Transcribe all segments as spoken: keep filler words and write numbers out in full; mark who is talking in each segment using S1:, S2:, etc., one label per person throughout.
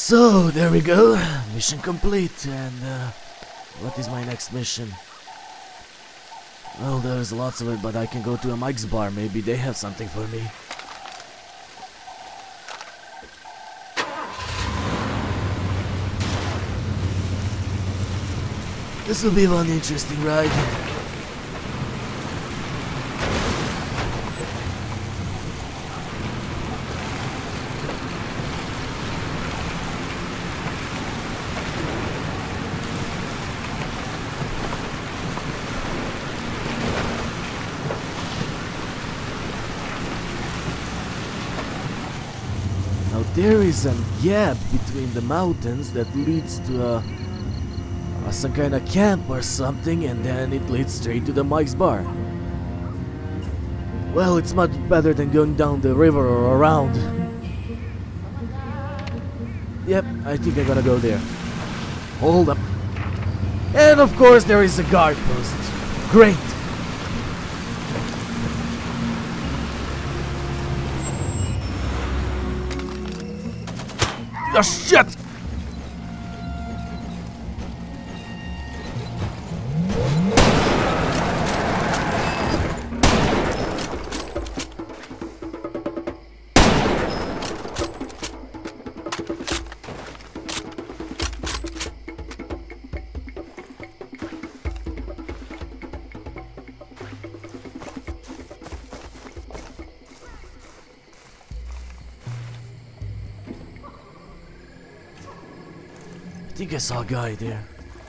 S1: So, there we go. Mission complete. And uh, what is my next mission? Well, there's lots of it, but I can go to a Mike's bar. Maybe they have something for me. This will be one interesting ride. Now there is a gap between the mountains that leads to a Uh, some kind of camp or something, and then it leads straight to the Mike's bar. Well, it's much better than going down the river or around. Yep, I think I gotta go there. Hold up. And of course there is a guard post. Great! Oh shit! I think I saw a guy there.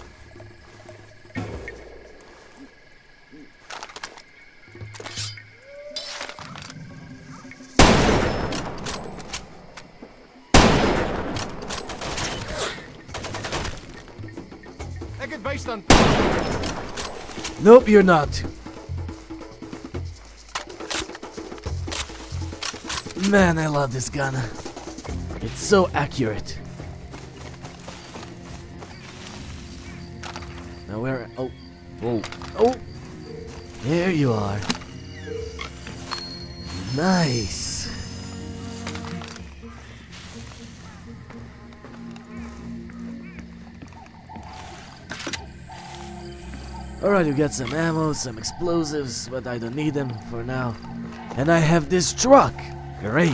S2: I get based on.
S1: Nope, you're not. Man, I love this gun. It's so accurate. Now where? Oh, oh, oh! There you are. Nice. Alright, you got some ammo, some explosives, but I don't need them for now. And I have this truck. Great.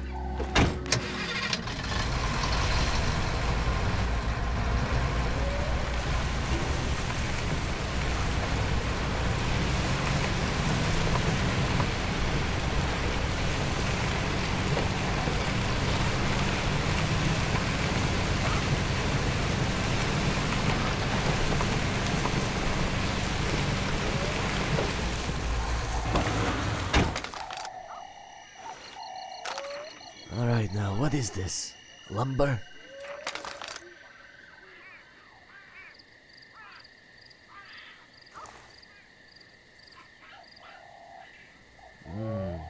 S1: Alright, now what is this? Lumber? Hmm.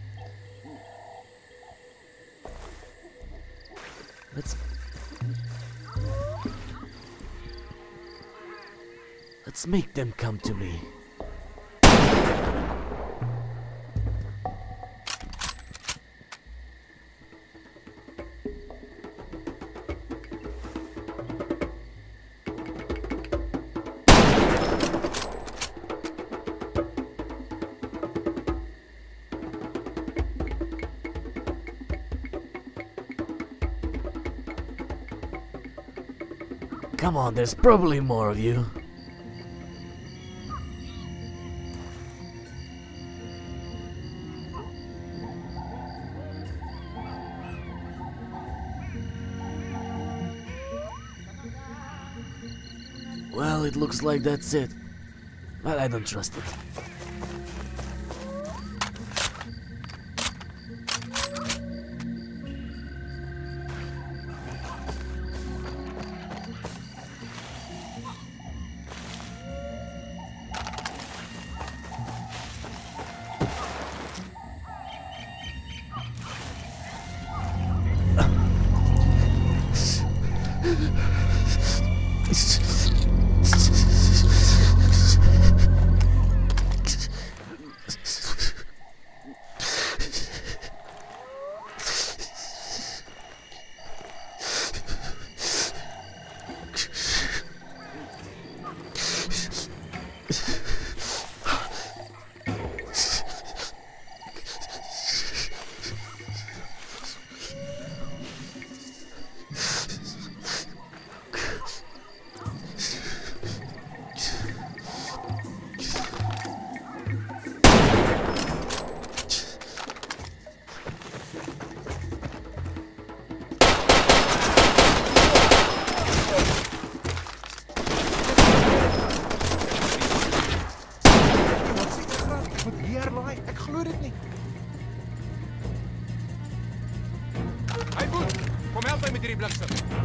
S1: Let's... Let's make them come to me. Come on, there's probably more of you. Well, it looks like that's it. But I don't trust it.
S2: Blackstone.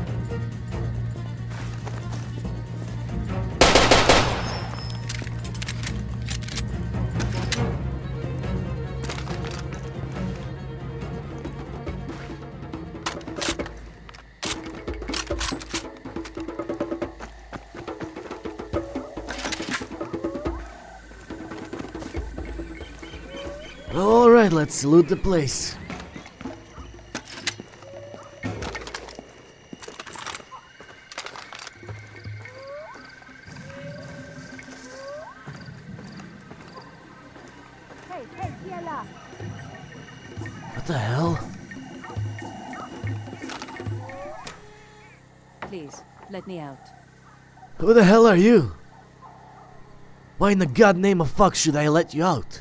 S1: Alright, let's loot the place. What the hell?
S3: Please, let me out.
S1: Who the hell are you? Why in the god name of fuck should I let you out?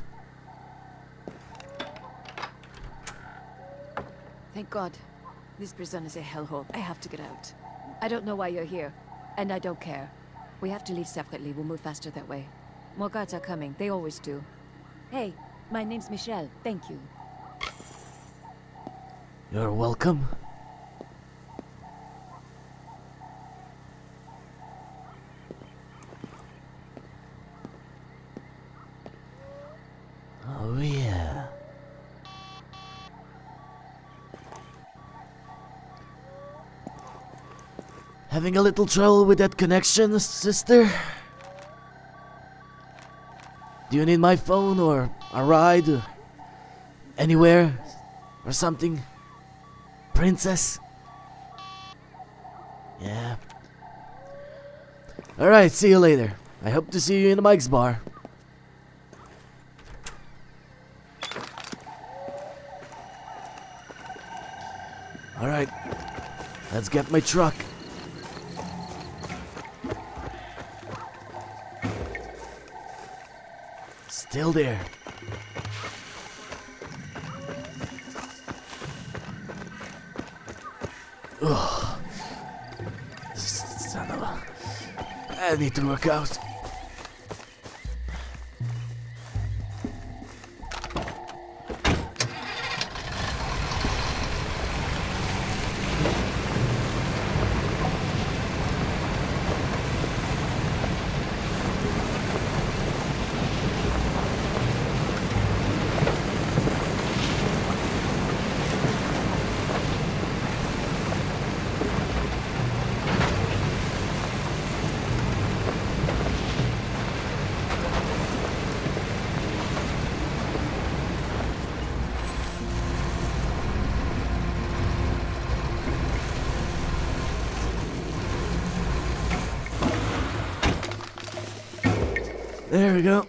S3: Thank God. This prison is a hellhole. I have to get out. I don't know why you're here, and I don't care. We have to leave separately. We'll move faster that way. More guards are coming. They always do. Hey, my name's Michelle. Thank you.
S1: You're welcome. Oh yeah. Having a little trouble with that connection, sister? Do you need my phone or a ride or anywhere or something? Princess? Yeah. Alright, see you later. I hope to see you in the Mike's bar. Alright, let's get my truck. Still there. Ugh. Son of a... I need to work out. There we go.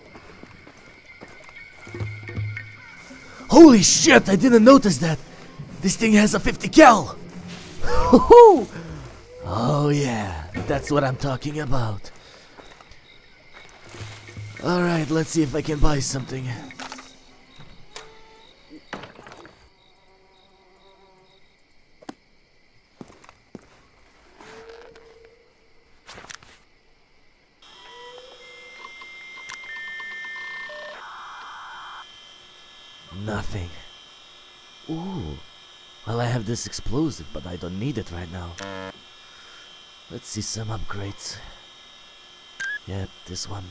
S1: Holy shit, I didn't notice that. This thing has a fifty cal. Oh yeah, that's what I'm talking about. Alright, let's see if I can buy something. Nothing. Ooh. Well, I have this explosive, but I don't need it right now. Let's see some upgrades. Yep, this one.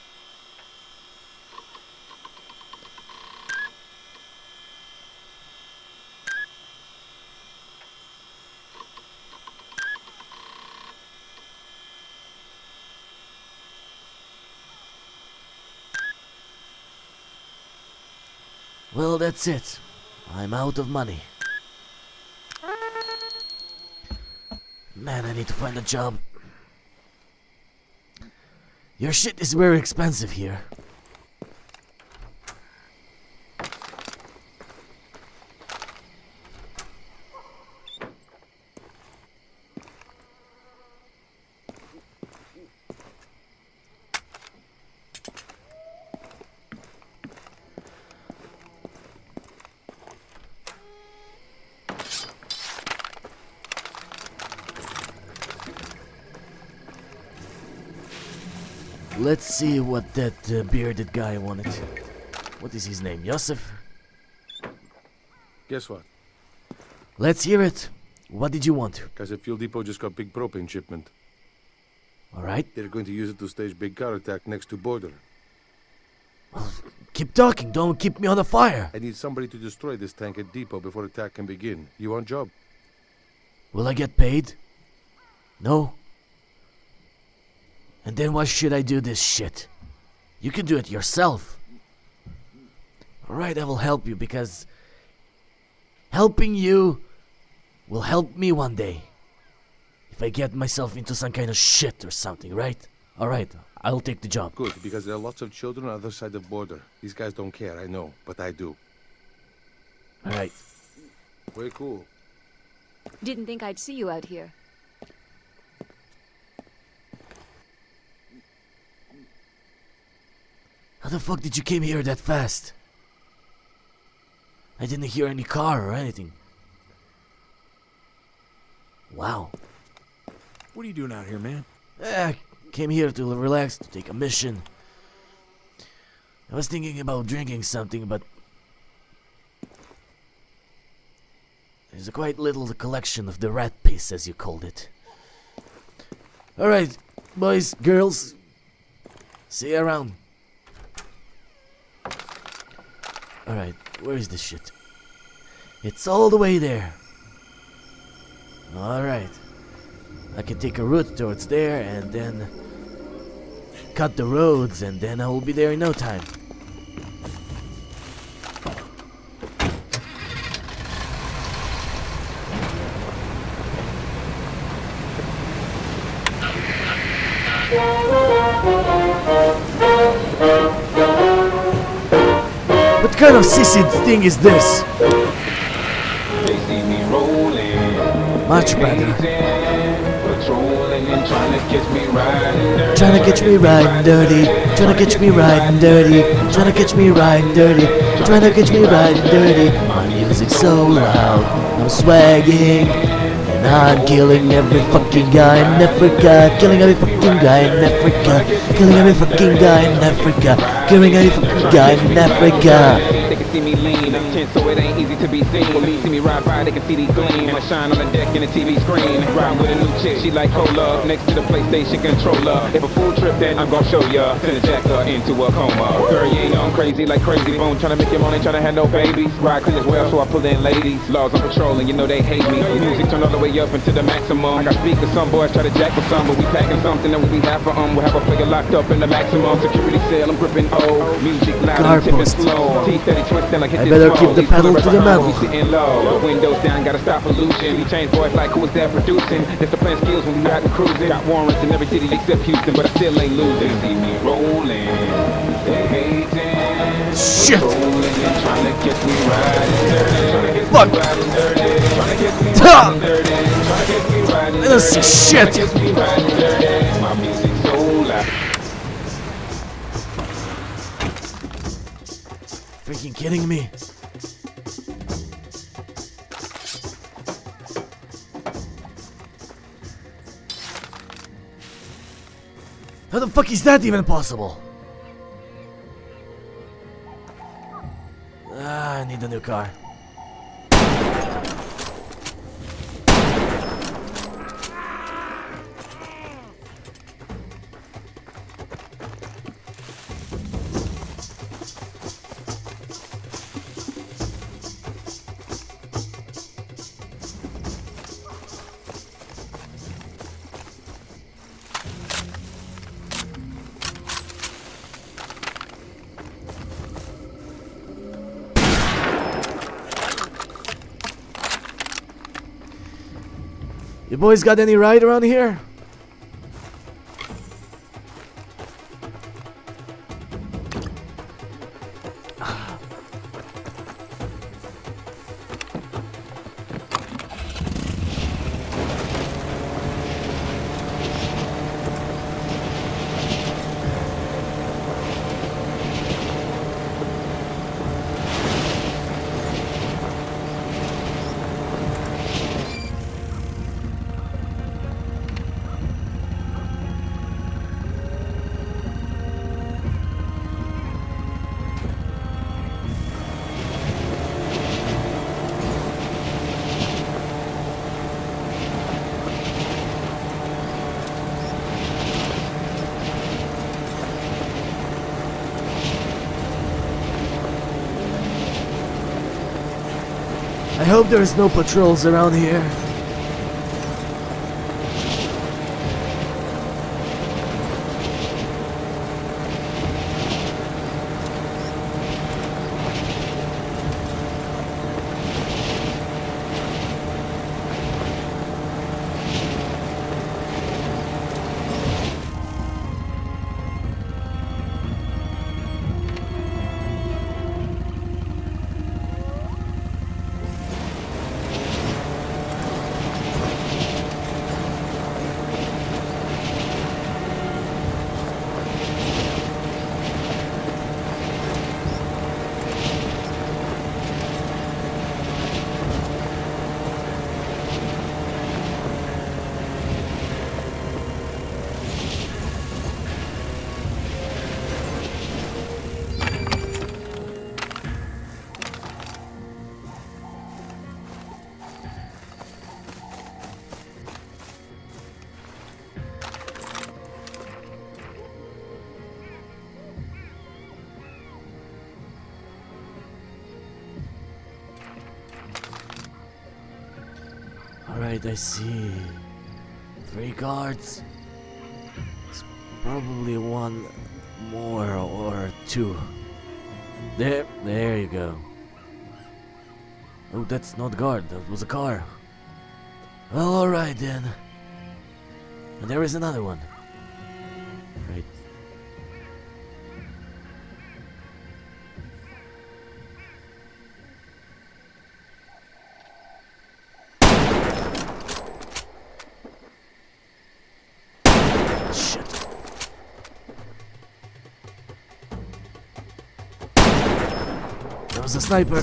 S1: Well, that's it. I'm out of money. Man, I need to find a job. Your shit is very expensive here. Let's see what that uh, bearded guy wanted. What is his name? Yosef?
S2: Guess what?
S1: Let's hear it. What did you want?
S2: Because the fuel depot just got big propane shipment.
S1: Alright.
S2: They're going to use it to stage big car attack next to border.
S1: Well, keep talking, don't keep me on the fire.
S2: I need somebody to destroy this tank at depot before attack can begin. You want job?
S1: Will I get paid? No? And then why should I do this shit? You can do it yourself. Alright, I will help you because helping you will help me one day. If I get myself into some kind of shit or something, right? Alright, I'll take the job.
S2: Good, because there are lots of children on the other side of the border. These guys don't care, I know, but I do.
S1: Alright.
S2: Way cool.
S3: Didn't think I'd see you out here.
S1: How the fuck did you came here that fast? I didn't hear any car or anything. Wow.
S4: What are you doing out here, man?
S1: Eh, I came here to relax, to take a mission. I was thinking about drinking something, but there's a quite little collection of the rat piss, as you called it. Alright, boys, girls, see you around. Alright, where is this shit? It's all the way there. Alright. I can take a route towards there and then cut the roads and then I will be there in no time. What kind of sissy thing is this?
S5: They see me rolling,
S1: Much better.
S5: patrolling and trying to catch me riding dirty.
S1: Trying to catch me riding dirty. Trying to catch me riding dirty. Trying to catch me riding dirty. Trying to catch me riding dirty. My music's so loud, I'm swagging. And I'm killing every fucking guy in Africa. Killing every fucking guy in Africa. Killing every fucking guy in Africa. Killing every fucking guy in Africa.
S5: They can see me lean, I'm tense, so it ain't easy to be seen. When me see me ride by, they can see these gleam. I shine on the deck in the T V screen. Ride with a new chick, she like cola. Next to the PlayStation controller. If a full trip, then I'm gon' show ya. Send a jacker into a coma. Girl, you ain't on crazy like crazy bone. Tryna make your money, tryna have no babies. Ride clean as well, so I pull in ladies. Laws on patrol, and you know they hate me. Music turn all the way up into the maximum. I got speakers, some boys try to jack with some, but we packing something that we have for um. We'll have a player locked up in the maximum security cell. I'm gripping O. Music loud
S1: Car
S5: and tipping
S1: post.
S5: slow. T steady twisting like hit
S1: I
S5: this
S1: better
S5: pole.
S1: keep the
S5: These
S1: pedal
S5: killers
S1: to the
S5: behind,
S1: metal.
S5: We sitting low. Windows down, gotta stop pollution. We change boys like who is that producing? That's the plan skills when we out and cruising. Got warrants in every city except Houston, but I still ain't losing. They see me rolling, they hating.
S1: Shit!
S5: Rolling and trying to catch me riding dirty. Trying to catch
S1: Fuck!
S5: me riding dirty. Trying to catch me
S1: Ha!
S5: riding dirty. Trying to catch me riding
S1: I don't see shit!
S5: Trying to catch me riding dirty. My music so loud.
S1: Freaking kidding me? How the fuck is that even possible? Ah, I need a new car. You boys got any ride around here? hope there's no patrols around here. Alright, I see. Three guards. It's probably one more or two. There, there you go. Oh, that's not guard, that was a car. Well, alright then. And there is another one. Right. Shit. That was a sniper.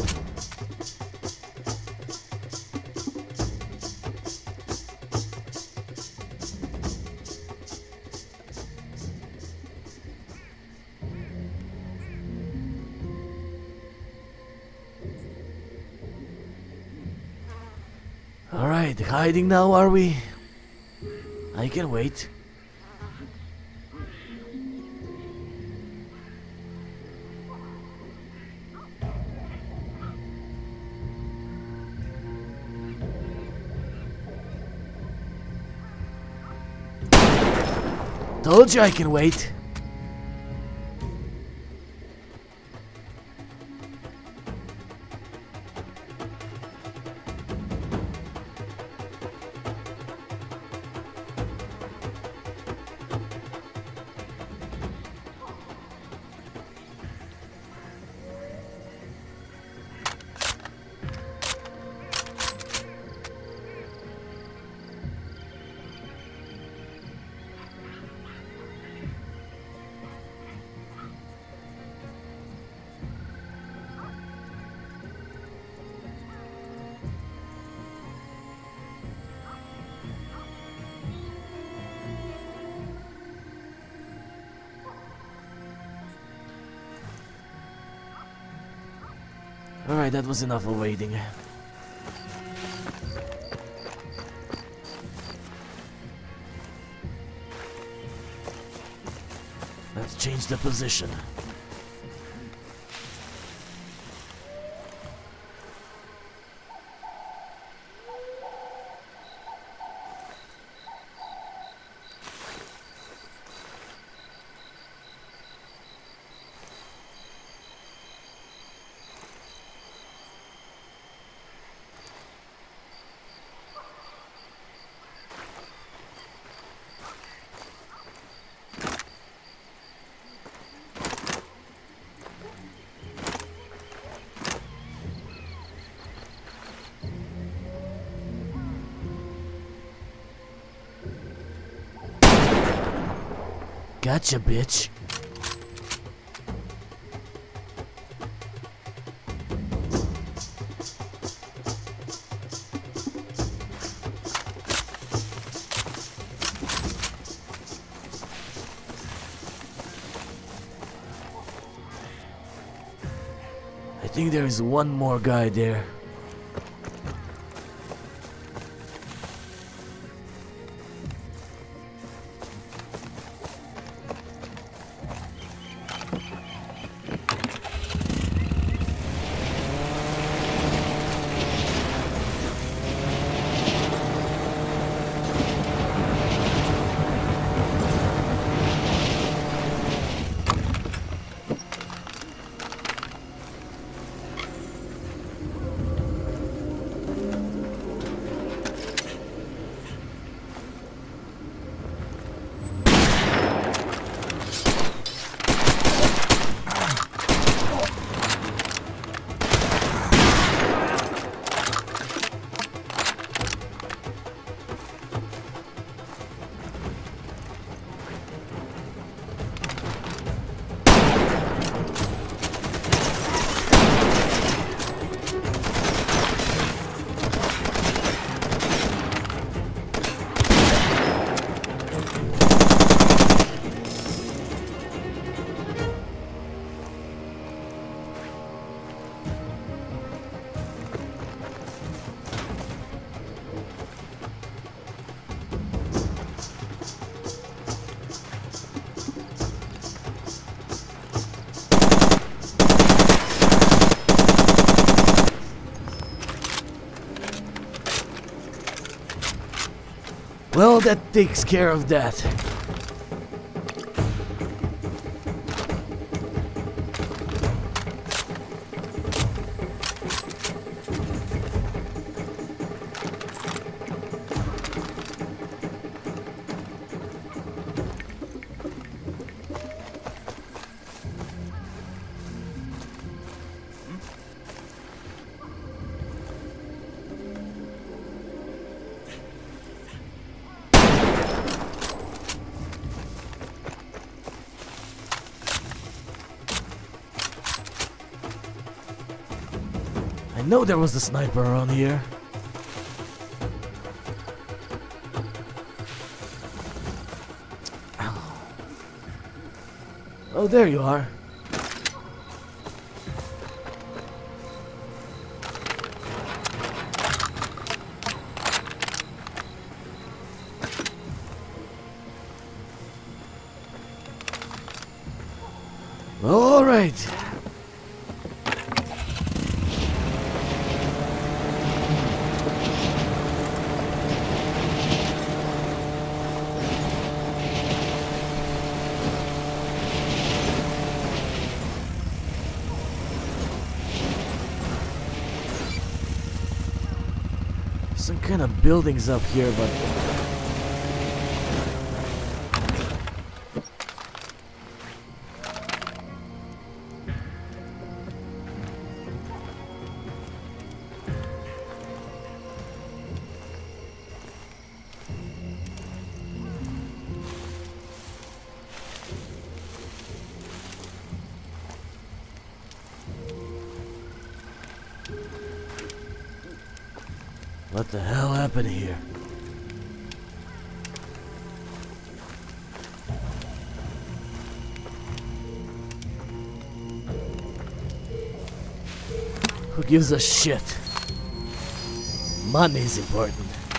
S1: Alright, hiding now, are we? I can wait. Told you I can wait. Alright, that was enough of waiting. Let's change the position. Gotcha, bitch. I think there is one more guy there. Well, that takes care of that. I know there was a sniper around here. Ow. Oh, there you are. All right. Some kind of buildings up here, but what the hell happened here? Who gives a shit? Money's important.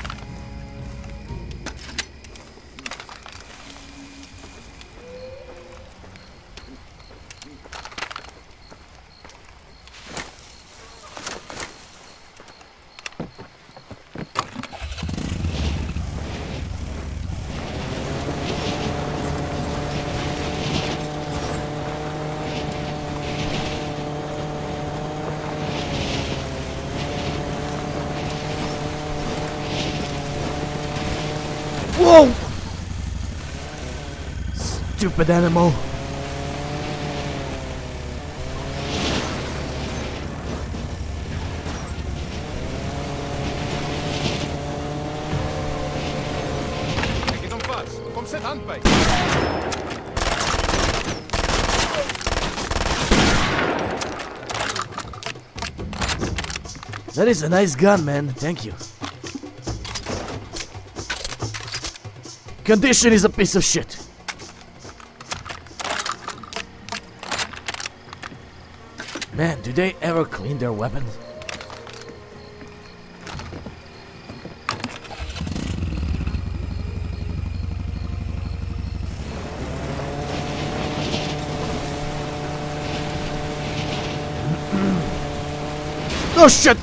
S1: Whoa! Stupid animal.
S2: Take it on fast. Kom set handbag.
S1: That is a nice gun, man. Thank you. Condition is a piece of shit. Man, do they ever clean their weapons? Oh shit!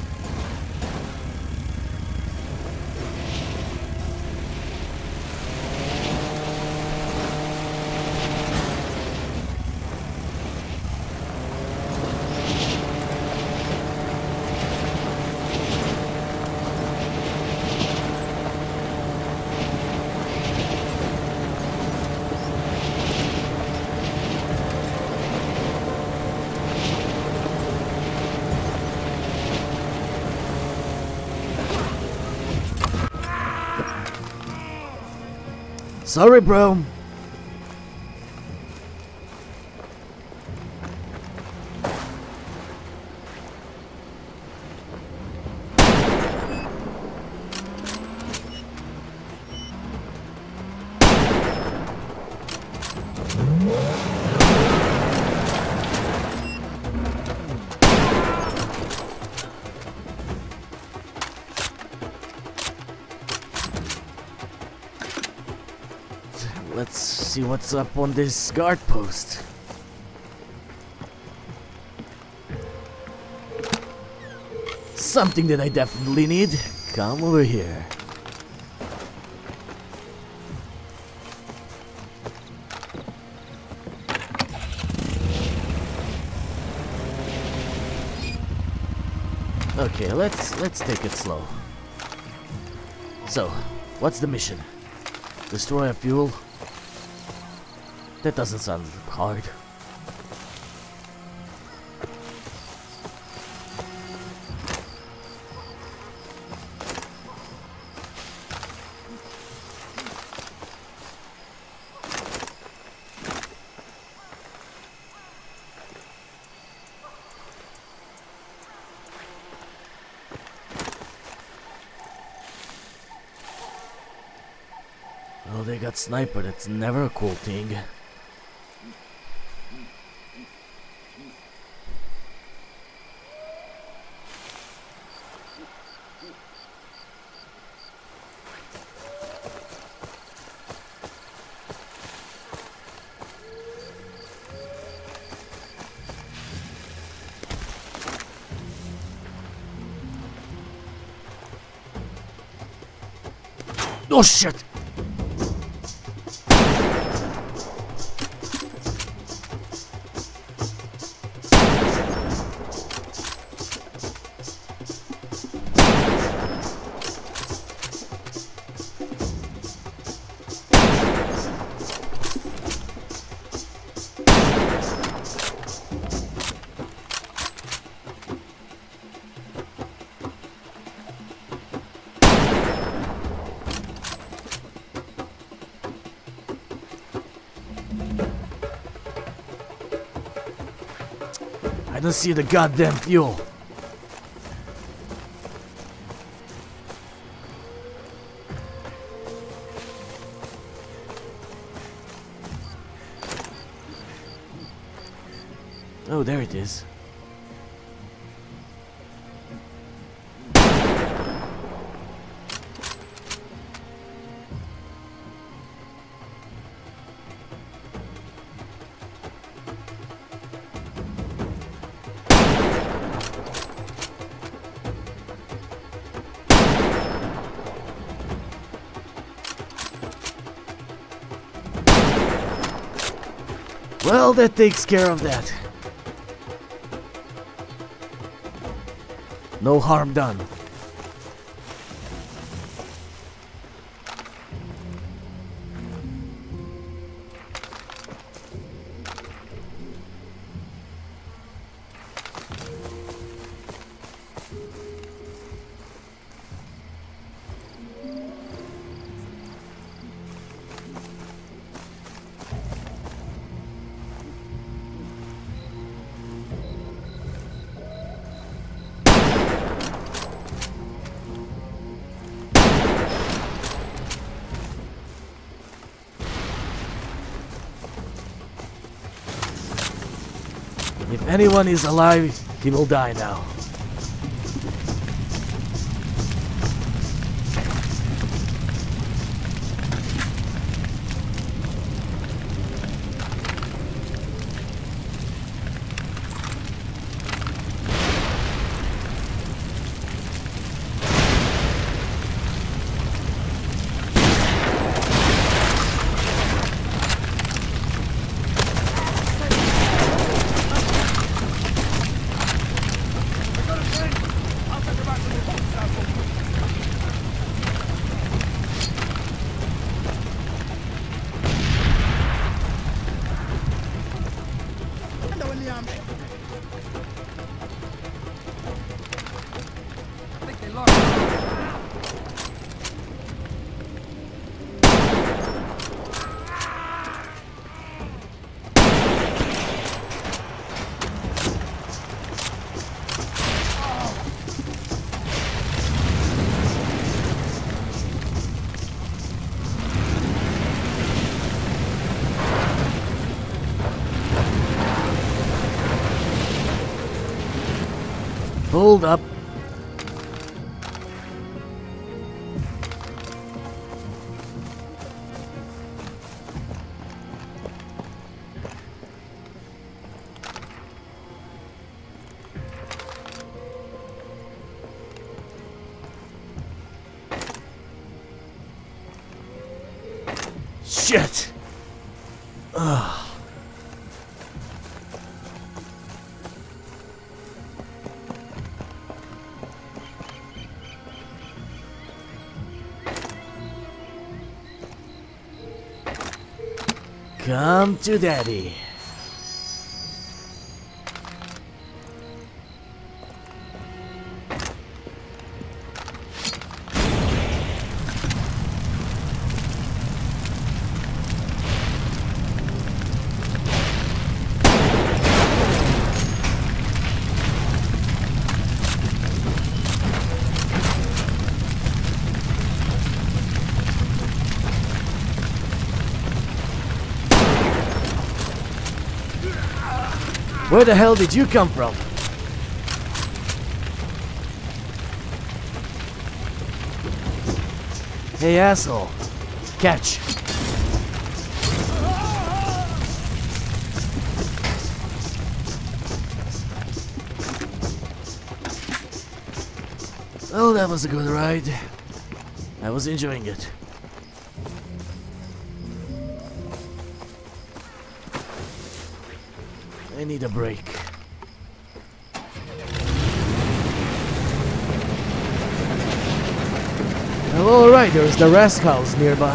S1: Sorry, bro. Let's see what's up on this guard post. Something that I definitely need. Come over here. Okay, let's let's take it slow. So, what's the mission? Destroy a fuel? That doesn't sound hard. Well, they got sniper, that's never a cool thing. Oh shit! I don't see the goddamn fuel. Oh, there it is. Well, that takes care of that. No harm done. If anyone is alive, he will die now. Hold up. Shit. Ugh. Come to daddy. Where the hell did you come from? Hey, asshole. Catch. Well, that was a good ride. I was enjoying it. I need a break. Oh, alright, there's the rest house nearby.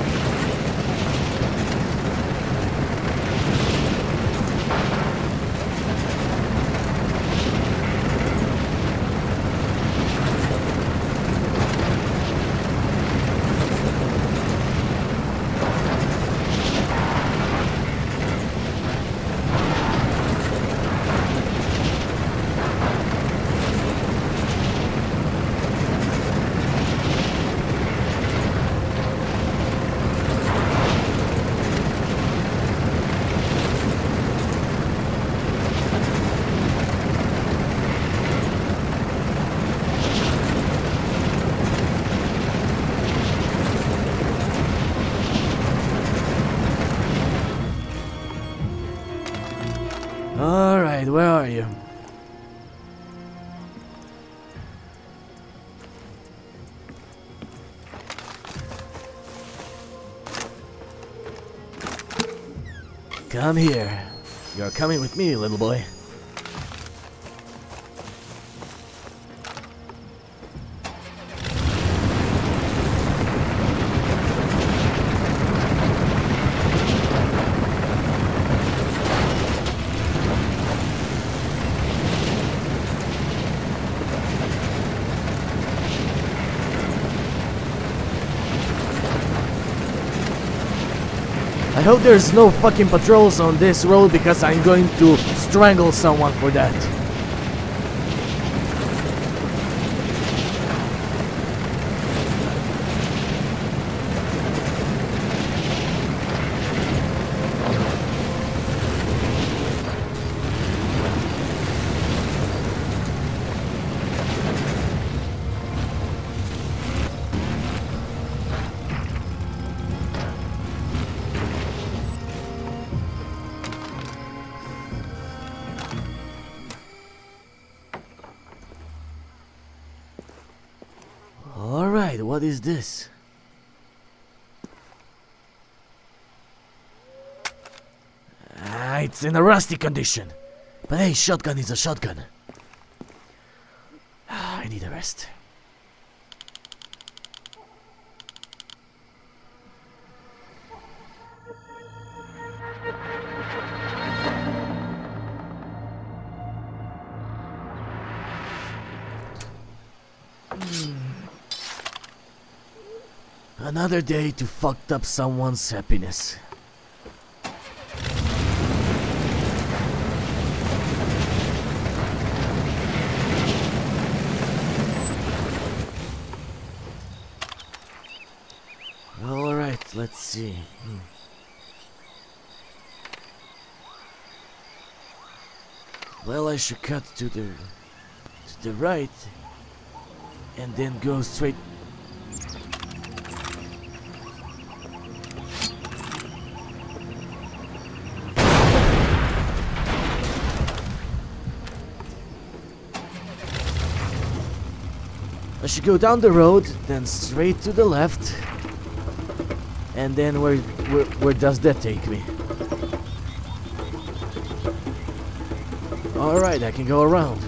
S1: Alright, where are you? Come here. You're coming with me, little boy. I hope there's no fucking patrols on this road because I'm going to strangle someone for that. Alright, what is this? Ah, it's in a rusty condition. But hey, shotgun is a shotgun. Ah, I need a rest. Another day to fucked up someone's happiness. All right, let's see. Hmm. Well, I should cut to the to the right and then go straight. I should go down the road, then straight to the left, and then where where, where does that take me? All right, I can go around.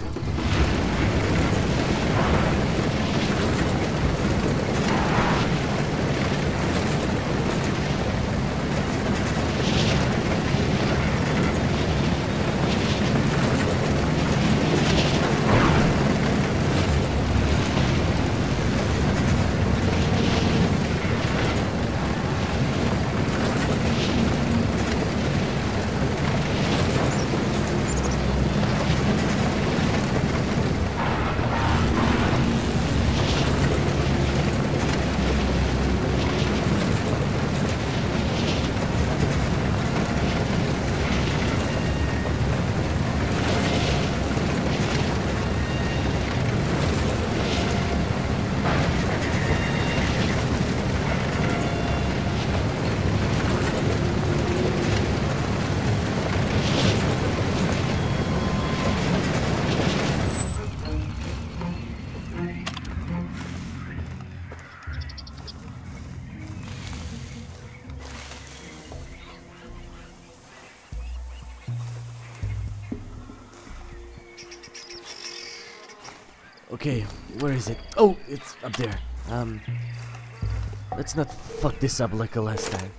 S1: Okay, where is it? Oh, it's up there. Um, let's not fuck this up like the last time.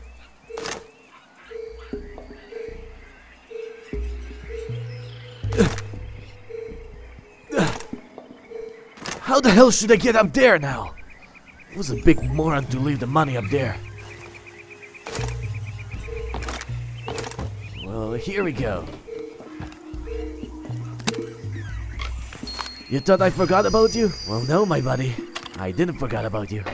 S1: How the hell should I get up there now? I was a big moron to leave the money up there. Well, here we go. You thought I forgot about you? Well, no, my buddy. I didn't forget about you.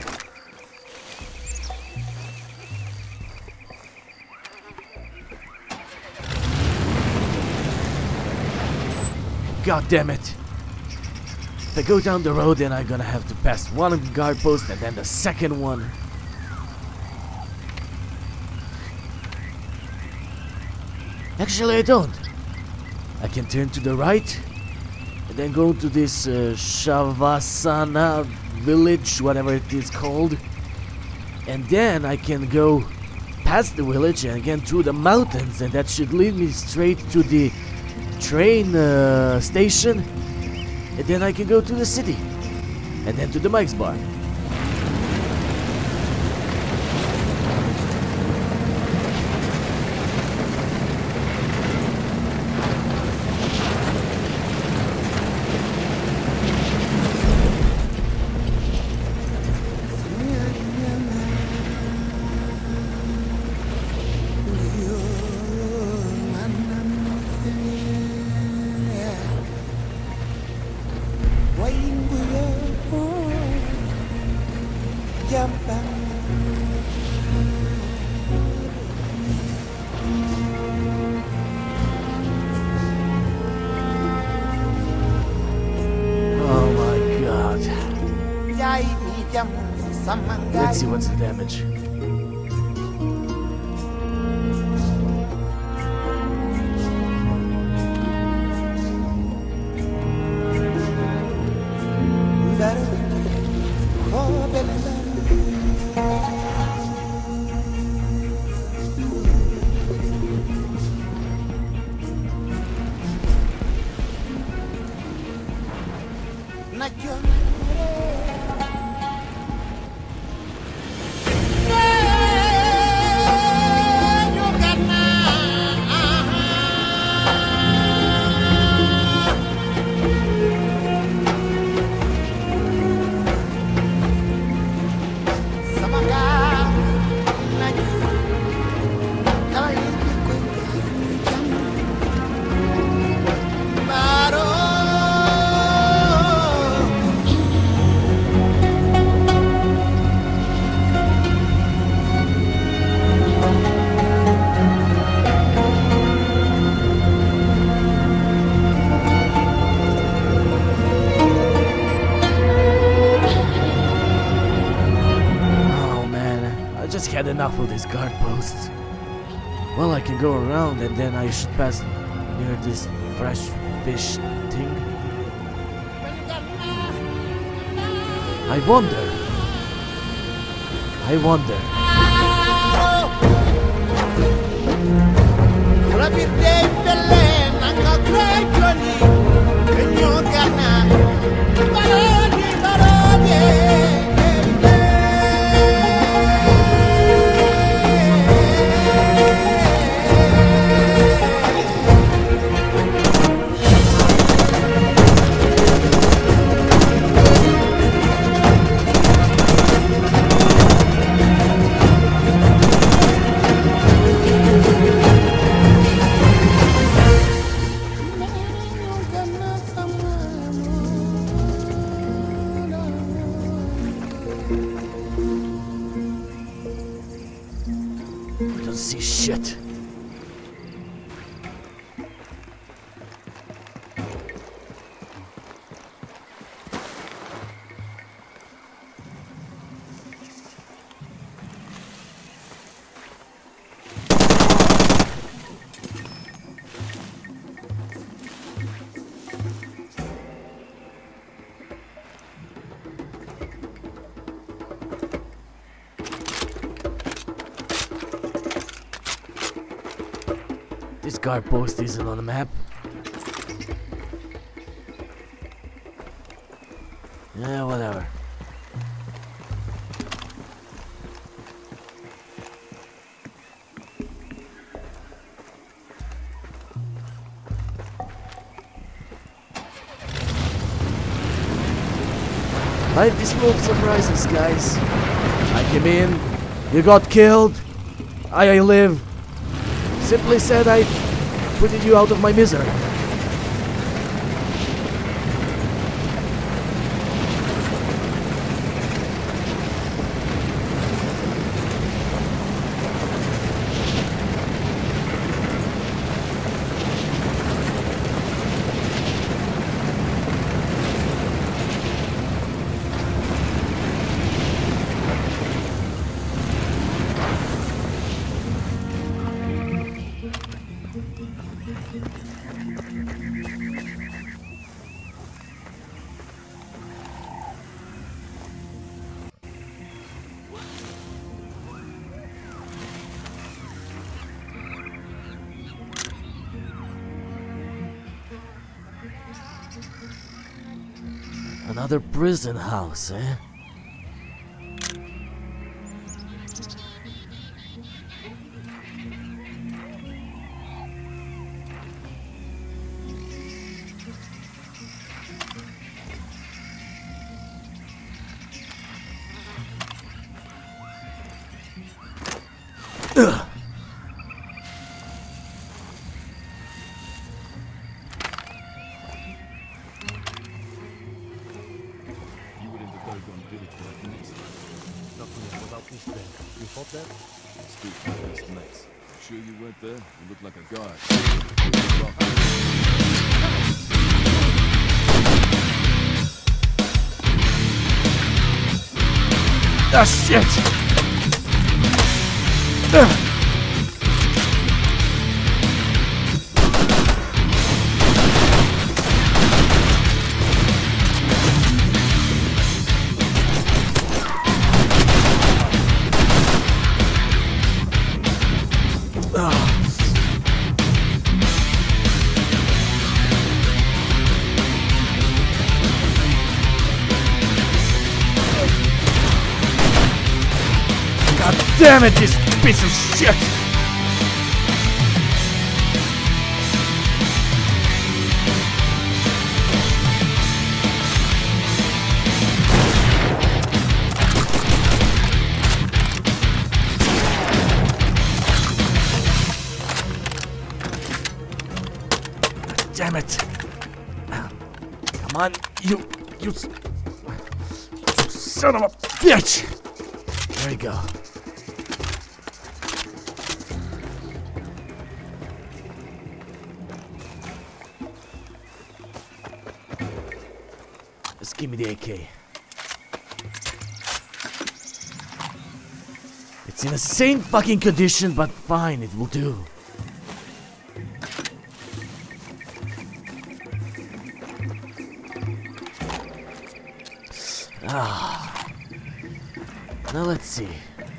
S1: God damn it. If I go down the road, then I'm gonna have to pass one guard post and then the second one. Actually, I don't. I can turn to the right and then go to this uh, Shavasana village, whatever it is called. And then I can go past the village and again through the mountains, and that should lead me straight to the train uh, station. And then I can go to the city and then to the Mike's bar. Let's see what's the damage. Had enough of these guard posts. Well, I can go around and then I should pass near this fresh fish thing. I wonder. I wonder. See shit. This guard post isn't on the map. Yeah, whatever. Life is full of surprises, guys. I came in, you got killed, I, I live. Simply said I put you out of my misery. Another prison house, eh? Ugh.
S6: Sure you weren't there? You look like a guard.
S1: Ah, shit! Ugh. Damn it, this piece of shit! Damn it! Come on, you, you, you son of a bitch! There you go. Just give me the A K. It's in the same fucking condition, but fine, it will do. Ah. Now let's see.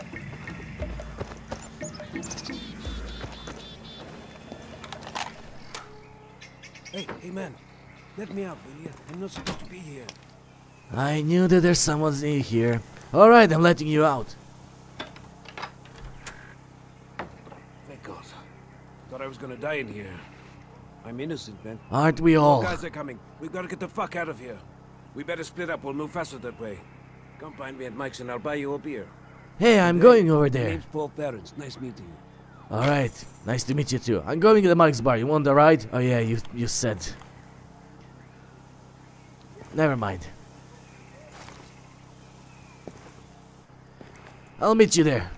S7: Hey, hey man. Let me out, will you? I'm not supposed to be here.
S1: I knew that there's someone in here. Alright, I'm letting you out.
S7: Thank God. Thought I was gonna die in here. I'm innocent, man.
S1: Aren't we all?
S7: More guys are coming. We gotta get the fuck out of here. We better split up. We'll move faster that way. Come find me at Mike's and I'll buy you a beer.
S1: Hey, I'm
S7: Hey,
S1: going over
S7: My
S1: there.
S7: name's Paul Ferrens. Nice meeting you.
S1: Alright, nice to meet you too. I'm going to the Mike's bar. You want the ride? Oh yeah, you you said. Never mind. I'll meet you there.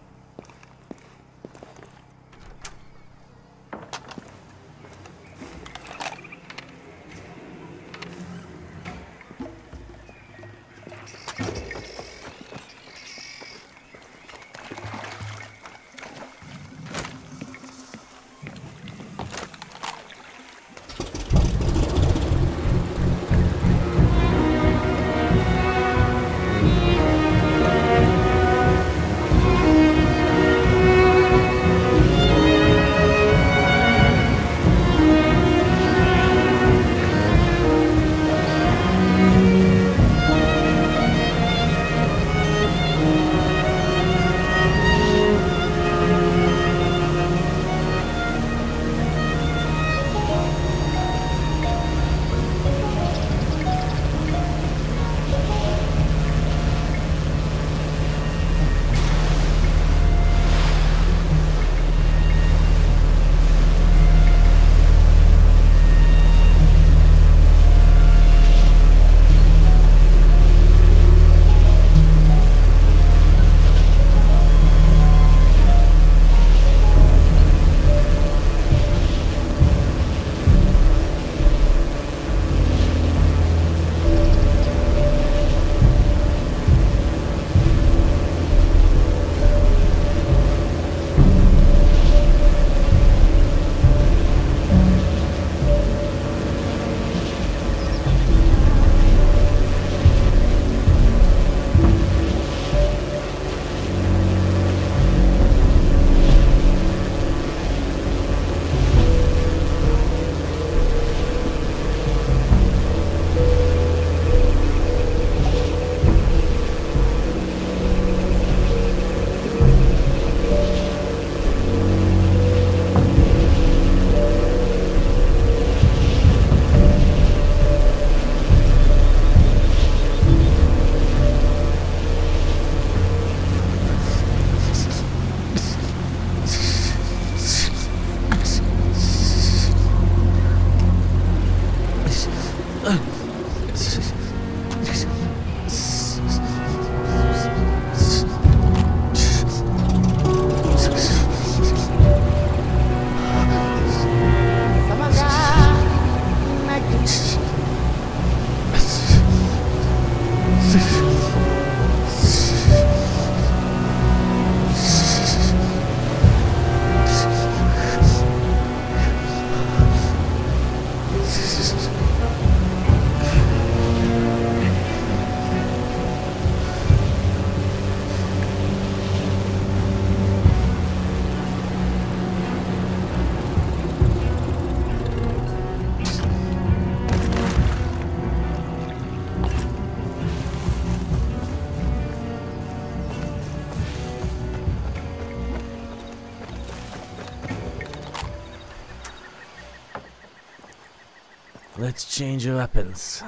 S1: Let's change your weapons.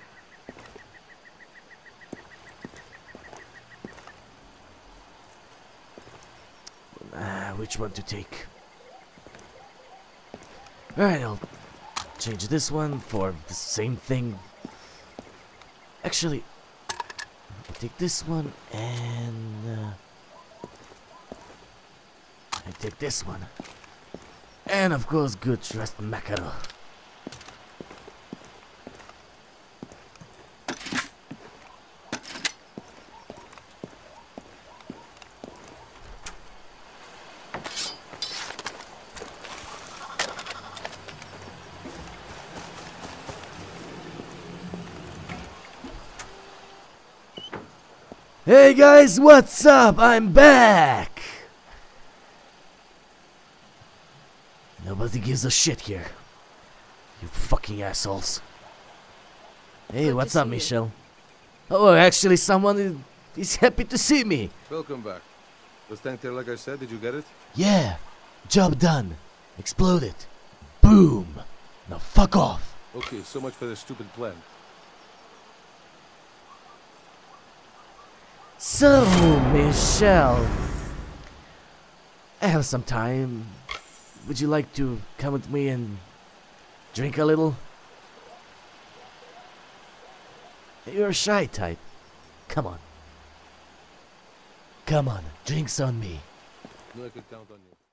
S1: Ah, which one to take? Alright, I'll change this one for the same thing. Actually, I'll take this one and uh, I take this one. And of course, good dressed mackerel. Hey guys, what's up? I'm back! Nobody gives a shit here. You fucking assholes. Hey,
S3: Good
S1: what's
S3: to
S1: up,
S3: see you.
S1: Michelle? Oh, actually someone is, is happy to see me.
S2: Welcome back. Was tank there like I said? Did you get it?
S1: Yeah, job done. Exploded. Boom. Now fuck off.
S2: Okay, so much for the stupid plan.
S1: So, Michelle, I have some time. Would you like to come with me and drink a little? You're a shy type. Come on. Come on, drinks on me.
S2: Knew I could count on you.